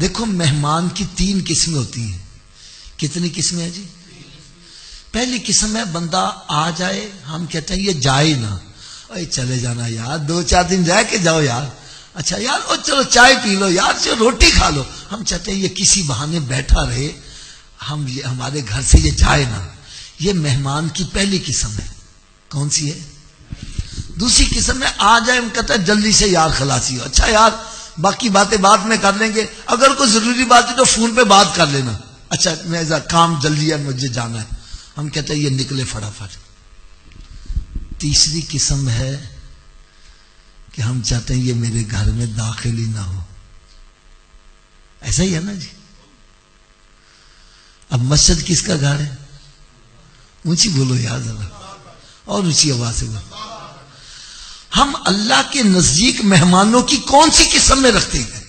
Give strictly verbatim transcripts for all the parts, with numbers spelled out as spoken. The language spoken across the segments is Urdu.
دیکھو مہمان کی تین قسمیں ہوتی ہیں. کتنی قسمیں ہیں جی؟ پہلی قسم ہے بندہ آ جائے، ہم کہتے ہیں یہ جائے نا، اے چلے جانا یار، دو چار دن رہ کے جاؤ یار، اچھا یار او چلو چائے پی لو یار، چلو روٹی کھا لو. ہم چاہتے ہیں یہ کسی بہانے بیٹھا رہے، ہم یہ ہمارے گھر سے یہ جائے نا. یہ مہمان کی پہلی قسم ہے. کون سی ہے؟ دوسری قسم میں آ جائے، ہم کہتے ہیں جلدی سے یار خلاصی ہو، اچھا یار باقی باتیں بعد میں کر لیں گے، اگر کوئی ضروری بات ہے تو فون پہ بات کر لینا، اچھا میں کام جلدی ہے مجھے جانا ہے. ہم کہتے ہیں یہ نکلے فٹافٹ. تیسری قسم ہے کہ ہم چاہتے ہیں یہ میرے گھر میں داخل ہی نہ ہو. ایسا ہی ہے نا جی؟ اب مسجد کس کا گھر ہے؟ اونچی بولو یار ذرا، اور اونچی آواز سے بولو. ہم اللہ کے نزدیک مہمانوں کی کون سی قسم میں رکھتے ہیں؟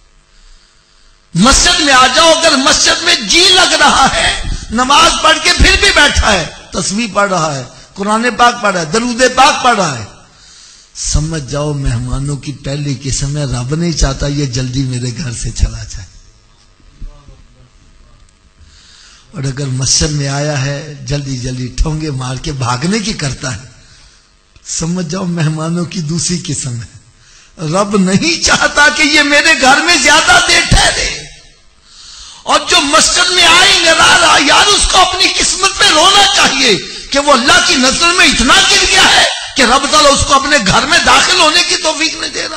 مسجد میں آ جاؤ، اگر مسجد میں جی لگ رہا ہے، نماز پڑھ کے پھر بھی بیٹھا ہے، تسبیح پڑھ رہا ہے، قرآن پاک پڑھ رہا ہے، درود پاک پڑھ رہا ہے، سمجھ جاؤ مہمانوں کی پہلی قسم ہے رب نہیں چاہتا یہ جلدی میرے گھر سے چلا جائے. اور اگر مسجد میں آیا ہے جلدی جلدی ٹھونگے مار کے بھاگنے کی کرتا ہے، سمجھ جاؤ مہمانوں کی دوسری قسم ہے. رب نہیں چاہتا کہ یہ میرے گھر میں زیادہ دیر ٹھہرے. اور جو مسجد میں آئی نرا یار، اس کو اپنی قسمت پہ رونا چاہیے کہ وہ اللہ کی نظر میں اتنا گر گیا ہے کہ رب تعالیٰ اس کو اپنے گھر میں داخل ہونے کی توفیق نہیں دے رہا.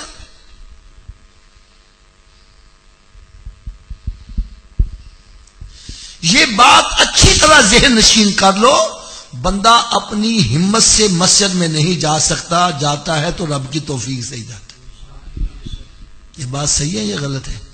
یہ بات اچھی طرح ذہن نشین کر لو. بندہ اپنی ہمت سے مسجد میں نہیں جا سکتا، جاتا ہے تو رب کی توفیق سے ہی جاتا ہے. یہ بات صحیح ہے یا غلط ہے؟